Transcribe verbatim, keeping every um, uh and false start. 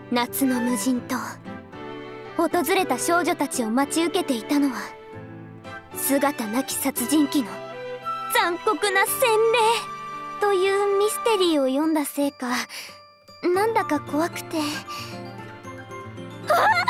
夏の無人島、訪れた少女たちを待ち受けていたのは姿なき殺人鬼の残酷な洗礼というミステリーを読んだせいか、なんだか怖くて。ああ